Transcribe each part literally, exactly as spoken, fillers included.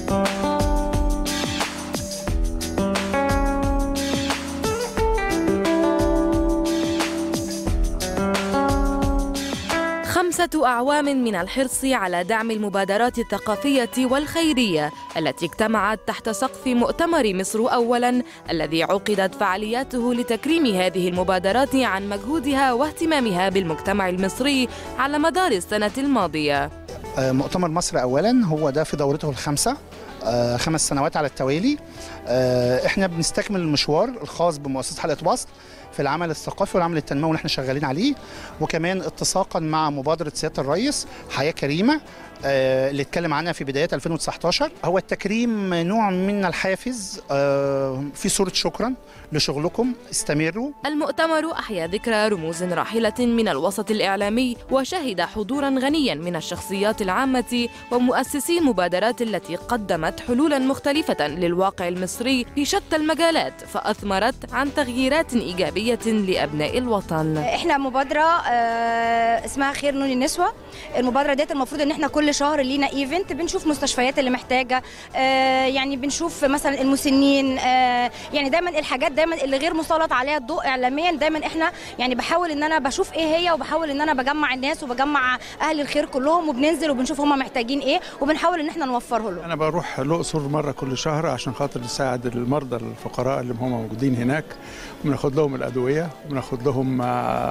خمسة أعوام من الحرص على دعم المبادرات الثقافية والخيرية التي اجتمعت تحت سقف مؤتمر مصر أولاً الذي عقدت فعالياته لتكريم هذه المبادرات عن مجهودها واهتمامها بالمجتمع المصري على مدار السنة الماضية. مؤتمر مصر أولاً هو ده في دورته الخامسة، خمس سنوات على التوالي. احنا بنستكمل المشوار الخاص بمؤسسة حلقة وصل في العمل الثقافي والعمل التنموي اللي احنا شغالين عليه، وكمان اتساقا مع مبادرة سيادة الرئيس حياة كريمة اللي اتكلم عنها في بدايات ألفين وتسعطاشر. هو التكريم نوع من الحافز في صورة شكرا لشغلكم، استمروا. المؤتمر أحيا ذكرى رموز راحلة من الوسط الإعلامي، وشهد حضورا غنيا من الشخصيات العامة ومؤسسي المبادرات التي قدمت حلولا مختلفة للواقع المصري في شتى المجالات، فأثمرت عن تغييرات إيجابية لأبناء الوطن. احنا مبادرة اسمها خير نون النسوة. المبادرة ديت المفروض ان احنا كل شهر لينا ايفنت، بنشوف مستشفيات اللي محتاجة، يعني بنشوف مثلا المسنين، يعني دايما الحاجات دايما اللي غير مسلط عليها الضوء اعلاميا، دايما احنا يعني بحاول ان انا بشوف ايه هي، وبحاول ان انا بجمع الناس وبجمع اهل الخير كلهم، وبننزل وبنشوف هم محتاجين ايه وبنحاول ان احنا نوفره لهم. انا بروح الاقصر مره كل شهر عشان خاطر نساعد المرضى الفقراء اللي هم موجودين هناك، وبناخد لهم الادويه وبناخد لهم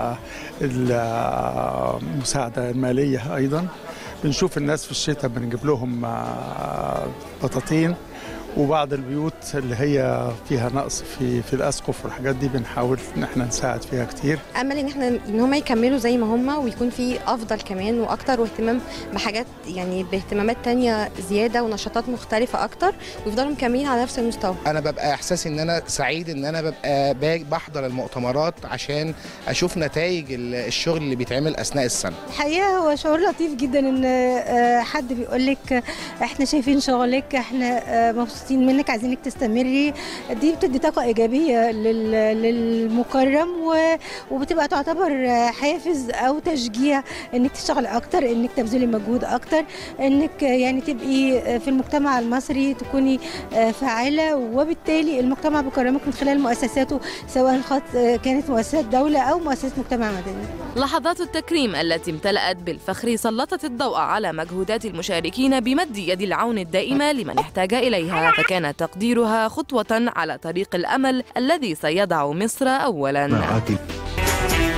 المساعده الماليه ايضا. بنشوف الناس في الشتاء بنجيب لهم بطاطين، وبعض البيوت اللي هي فيها نقص في في الاسقف والحاجات دي بنحاول ان احنا نساعد فيها كتير. امل ان احنا ان هم يكملوا زي ما هم، ويكون في افضل كمان واكتر، واهتمام بحاجات يعني باهتمامات تانية زياده ونشاطات مختلفه اكتر، ويفضلوا مكملين على نفس المستوى. انا ببقى احساسي ان انا سعيد ان انا ببقى بحضر المؤتمرات عشان اشوف نتائج الشغل اللي بيتعمل اثناء السنه. الحقيقه هو شعور لطيف جدا ان حد بيقول لك احنا شايفين شغلك، احنا مبسوطين منك، عايزينك تستمري. دي بتدي طاقه ايجابيه للمكرم، وبتبقى تعتبر حافز او تشجيع انك تشتغلي اكتر، انك تبذلي مجهود اكتر، انك يعني تبقي في المجتمع المصري تكوني فاعله، وبالتالي المجتمع بيكرمك من خلال مؤسساته، سواء كانت مؤسسات دوله او مؤسسات مجتمع مدني. لحظات التكريم التي امتلأت بالفخر سلطت الضوء على مجهودات المشاركين بمد يد العون الدائمه لمن احتاج اليها، فكان تقديرها خطوة على طريق الأمل الذي سيضع مصر أولاً.